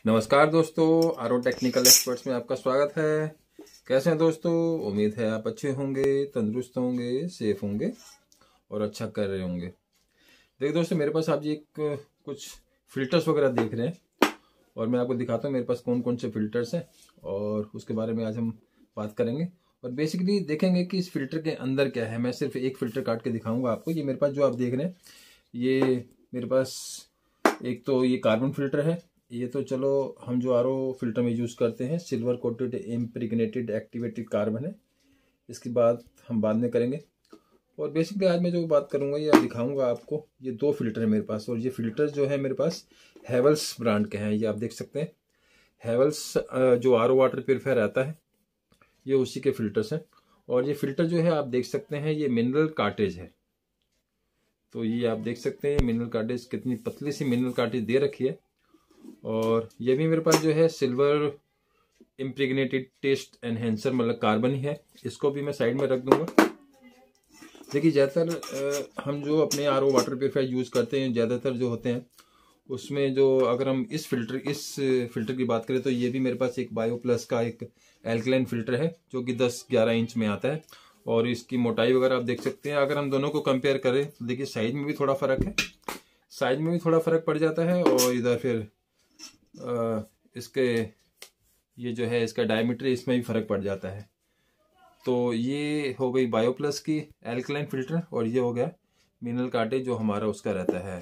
नमस्कार दोस्तों, आरो टेक्निकल एक्सपर्ट्स में आपका स्वागत है। कैसे हैं दोस्तों? उम्मीद है आप अच्छे होंगे, तंदुरुस्त होंगे, सेफ होंगे और अच्छा कर रहे होंगे। देखिए दोस्तों, मेरे पास आप जी एक कुछ फिल्टर्स वगैरह देख रहे हैं और मैं आपको दिखाता हूँ मेरे पास कौन कौन से फिल्टर्स हैं और उसके बारे में आज हम बात करेंगे। और बेसिकली देखेंगे कि इस फिल्टर के अंदर क्या है। मैं सिर्फ एक फिल्टर काट के दिखाऊंगा आपको। ये मेरे पास जो आप देख रहे हैं, ये मेरे पास एक तो ये कार्बन फिल्टर है। ये तो चलो हम जो आरओ फिल्टर में यूज़ करते हैं, silver coated impregnated activated carbon है। इसकी बात हम बाद में करेंगे। और बेसिकली आज मैं जो बात करूंगा ये दिखाऊंगा आपको। ये दो फिल्टर है मेरे पास और ये फिल्टर जो है मेरे पास हेवल्स ब्रांड के हैं। ये आप देख सकते हैं, हेवल्स जो आरओ वाटर प्यूरिफायर आता है ये उसी के फिल्टर्स हैं। और ये फिल्टर जो है आप देख सकते हैं, ये मिनरल कार्टेज है। तो ये आप देख सकते हैं मिनरल कार्टेज, कितनी पतली सी मिनरल कार्टेज दे रखी है। और ये भी मेरे पास जो है सिल्वर इम्प्रेग्नेटेड टेस्ट एनहेंसर मतलब कार्बन ही है। इसको भी मैं साइड में रख दूंगा। देखिए ज़्यादातर हम जो अपने आरओ वाटर प्यूरिफायर यूज़ करते हैं, ज़्यादातर जो होते हैं उसमें जो अगर हम इस फिल्टर की बात करें तो ये भी मेरे पास एक बायो प्लस का एक एल्कलाइन फिल्टर है जो कि 10-11 इंच में आता है। और इसकी मोटाई वगैरह आप देख सकते हैं। अगर हम दोनों को कंपेयर करें तो देखिए साइज में भी थोड़ा फ़र्क है, साइज में भी थोड़ा फ़र्क पड़ जाता है। और इधर फिर इसके ये जो है इसका डायमीटर, इसमें भी फ़र्क पड़ जाता है। तो ये हो गई बायो प्लस की एल्कलाइन फिल्टर और ये हो गया मिनरल कार्टेज जो हमारा उसका रहता है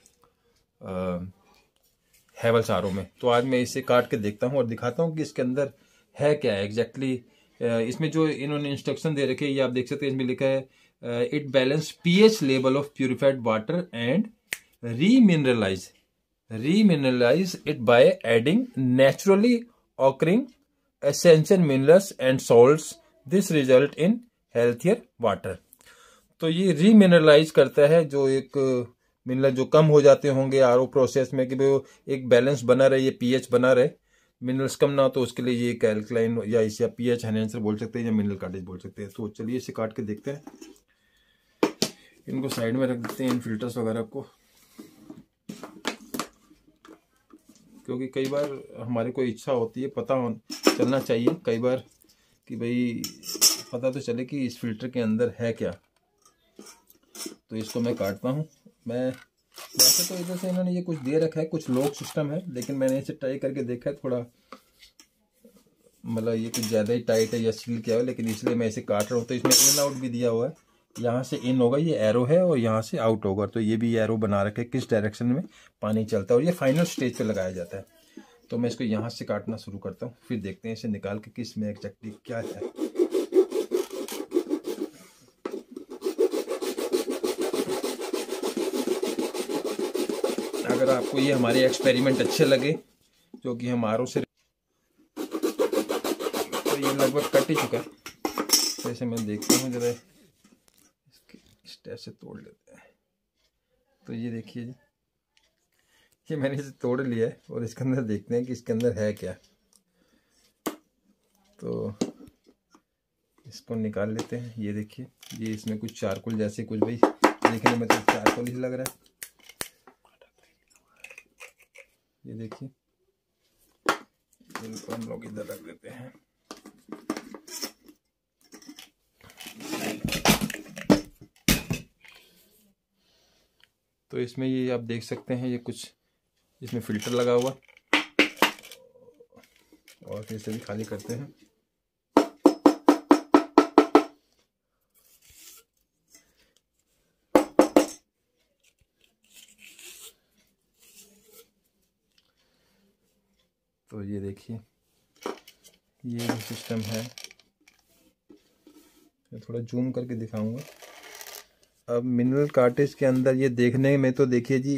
हेवल्स आरओ में। तो आज मैं इसे काट के देखता हूँ और दिखाता हूँ कि इसके अंदर है क्या है एग्जैक्टली। इसमें जो इन्होंने इंस्ट्रक्शन दे रखे हैं ये आप देख सकते हैं। इसमें लिखा है it balance pH level of purified water and remineralize it by adding naturally occurring essential minerals and salts. This result in healthier water. तो ये रीमिनरलाइज करता है जो एक मिनरल जो कम हो जाते होंगे आरओ प्रोसेस में, कि वो एक बैलेंस बना रहे, ये पीएच बना रहे, मिनरल्स कम ना हो, तो उसके लिए ये एक एल्कलाइन या इसे पीएच एनहेंसर बोल सकते हैं या मिनरल कार्टेज बोल सकते हैं। तो चलिए इसे काट के देखते हैं। इनको साइड में रख देते हैं, इन फिल्टर्स वगैरह को, क्योंकि कई बार हमारे को इच्छा होती है, पता चलना चाहिए कई बार कि भाई पता तो चले कि इस फिल्टर के अंदर है क्या। तो इसको मैं काटता हूँ। मैं वैसे तो इधर से इन्होंने ये कुछ दे रखा है, कुछ लॉक सिस्टम है, लेकिन मैंने इसे ट्राई करके देखा है, थोड़ा मतलब ये कुछ ज़्यादा ही टाइट है या सील किया है, लेकिन इसलिए मैं इसे काट रहा हूँ। तो इसमें इन आउट भी दिया हुआ है, यहाँ से इन होगा, ये एरो है, और यहाँ से आउट होगा। तो ये भी एरो बना रखे किस डायरेक्शन में पानी चलता है, और ये फाइनल स्टेज पे लगाया जाता है। तो मैं इसको यहाँ से काटना शुरू करता हूँ, फिर देखते हैं इसे निकाल के कि इसमें एग्जैक्टली क्या है। अगर आपको ये हमारे एक्सपेरिमेंट अच्छे लगे जो कि हम आरओ से, तो ये लगभग कट ही चुका है। तो इसे मैं देखता हूँ जरा, इस टाइप से तोड़ लेते हैं। तो ये देखिए जी, ये मैंने इसे तोड़ लिया है और इसके अंदर देखते हैं कि इसके अंदर है क्या। तो इसको निकाल लेते हैं। ये देखिए, ये इसमें कुछ चारकोल जैसे कुछ, भाई देखने में तो चारकोल ही लग रहा है। ये देखिए, इनको हम लोग इधर रख देते हैं। तो इसमें ये आप देख सकते हैं, ये कुछ इसमें फिल्टर लगा हुआ, और फिर इसे भी खाली करते हैं। तो ये देखिए, ये जो सिस्टम है, मैं थोड़ा जूम करके दिखाऊंगा। अब मिनरल कार्टेज के अंदर ये देखने में तो देखिए जी,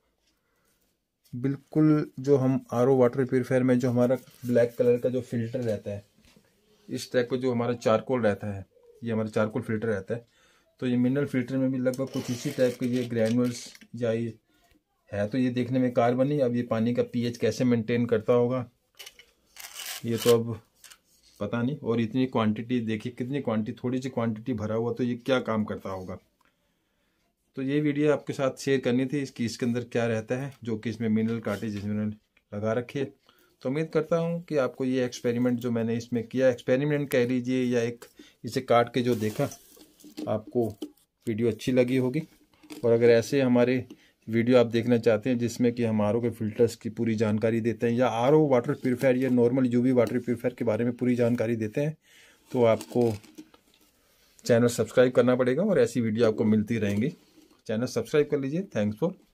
बिल्कुल जो हम आरओ वाटर प्यूरिफायर में जो हमारा ब्लैक कलर का जो फिल्टर रहता है, इस टाइप का जो हमारा चारकोल रहता है, ये हमारा चारकोल फिल्टर रहता है। तो ये मिनरल फिल्टर में भी लगभग कुछ इसी टाइप के ये ग्रैनुअल्स या ये है। तो ये देखने में कार्बन ही, अब ये पानी का पीएच कैसे मेंटेन करता होगा ये तो अब पता नहीं। और इतनी क्वांटिटी देखिए, कितनी क्वांटिटी, थोड़ी सी क्वांटिटी भरा हुआ, तो ये क्या काम करता होगा। तो ये वीडियो आपके साथ शेयर करनी थी इसकी, इसके अंदर क्या रहता है, जो कि इसमें मिनरल कार्टेज इसमें लगा रखी है। तो उम्मीद करता हूँ कि आपको ये एक्सपेरिमेंट जो मैंने इसमें किया, एक्सपेरिमेंट कह लीजिए या एक इसे काट के जो देखा, आपको वीडियो अच्छी लगी होगी। और अगर ऐसे हमारे वीडियो आप देखना चाहते हैं जिसमें कि हम आरओ के फिल्टर्स की पूरी जानकारी देते हैं, या आरओ वाटर प्यूरीफायर या नॉर्मल यूवी वाटर प्यूरीफायर के बारे में पूरी जानकारी देते हैं, तो आपको चैनल सब्सक्राइब करना पड़ेगा और ऐसी वीडियो आपको मिलती रहेंगी। चैनल सब्सक्राइब कर लीजिए। Thanks for